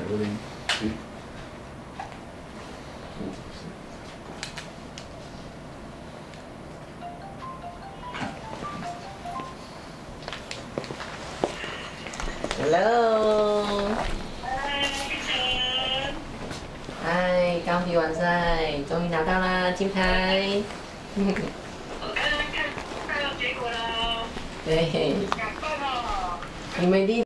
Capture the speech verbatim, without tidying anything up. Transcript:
有点，嗯。 Hello， 嗨，刚比完赛，终于拿到啦金牌。 我刚刚看看到结果了。 对， 感动哦。 你们第。